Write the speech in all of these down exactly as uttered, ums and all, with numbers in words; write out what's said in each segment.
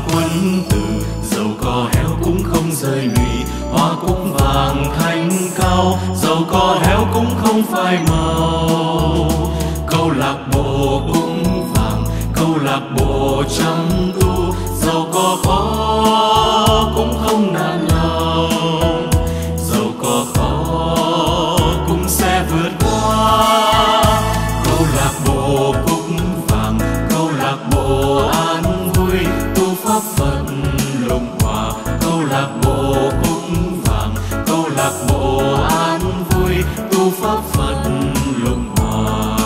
quân tử, dầu có héo cũng không rơi lụy. Hoa cúc vàng thanh cao, dầu có héo cũng không phai màu. Câu lạc bộ cúc vàng, câu lạc bộ chăm tu, dầu có khó cũng không nản lòng. Dầu có khó cũng sẽ vượt qua. Câu lạc bộ cúc vàng, câu lạc bộ an vui, tu pháp Phật Lục Hòa. Câu lạc bộ cúc vàng, câu lạc bộ an vui, tu pháp Phật Lục Hòa.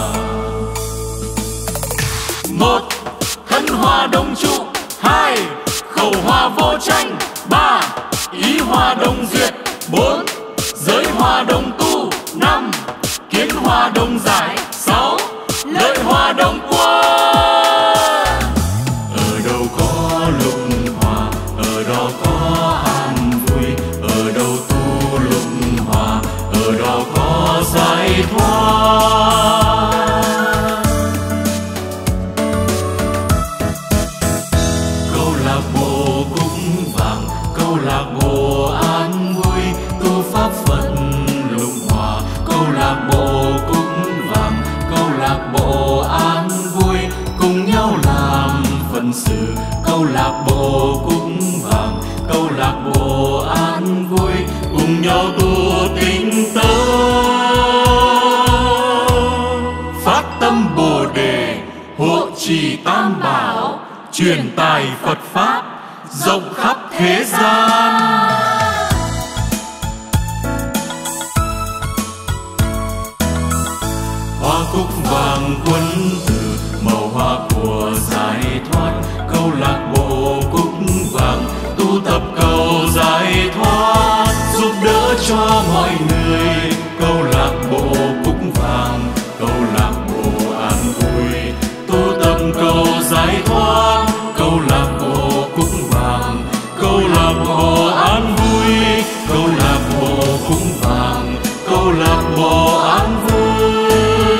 Một, thân hoa đồng trụ. Hai, khẩu hoa vô tranh. Ba, ý hoa đồng duyệt. Bốn, giới hoa đồng tu. Năm, kiến hoa đồng giải. Sáu, lợi hoa đồng quân. Ở đâu có Lục Hòa, ở đó có an vui. Ở đâu tu Lục Hòa, ở đó có giải thoát. Câu lạc bộ cúc vàng, câu lạc bộ an vui, tu pháp Phật Lục Hòa. Câu lạc bộ cúc vàng, câu lạc bộ an vui, cùng nhau làm phận sự. Câu lạc bộ cúc vàng, câu lạc bộ an vui, cùng nhau tu tinh tấn. Phát tâm Bồ đề, hộ trì tam bảo, truyền tài Phật pháp rộng khắp thế gian. Hoa cúc vàng quân tử, màu hoa của giải thoát. Câu lạc bộ cúc vàng, tu tập cầu giải thoát, giúp đỡ cho mọi người. Câu lạc bộ cúc vàng, câu lạc bộ an vui, tu tập cầu giải thoát. Câu lạc bộ cúc vàng, câu lạc bộ an vui, câu lạc bộ cúc vàng, câu lạc bộ an vui.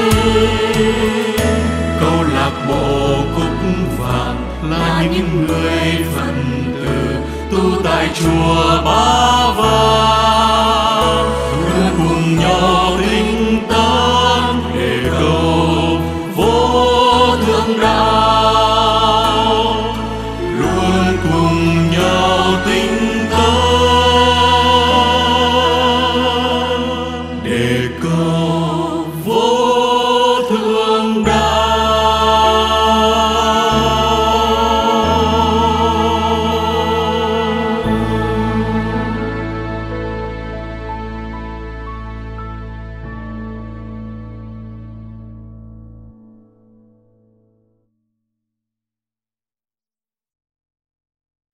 Câu lạc bộ cúc vàng là những người Phật tử tu tại chùa Ba Vàng, luôn cùng nhau tinh tấn để cầu vô thượng đạo. Luôn cùng nhau tinh tấn để cầu